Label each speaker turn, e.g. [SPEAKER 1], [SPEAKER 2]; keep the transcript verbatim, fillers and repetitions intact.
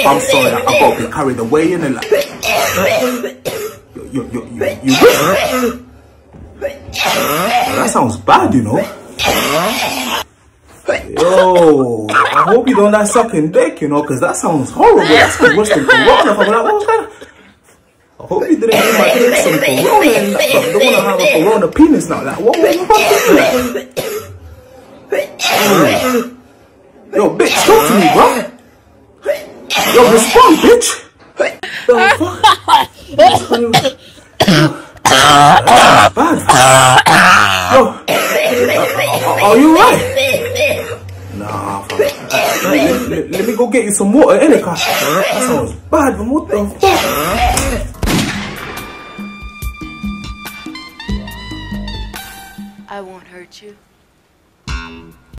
[SPEAKER 1] I'm sorry, I, I got a bit carried away, innit? Like, you, you, you, you, you that sounds bad, you know. Yo, I hope you don't like sucking dick, you know, because that sounds horrible. That's worse than corona. I'm like, what kind of... I hope you didn't give my dick some corona and like, but I don't want to have a corona penis now. Like, what was that? Yo, bitch, talk to me, bro. Yo, respond, bitch. The fuck? That's bad. Yo, are you right? Nah, fam. Let, let, let me go get you some water, innit? That sounds bad, man. What the fuck?
[SPEAKER 2] I won't hurt you.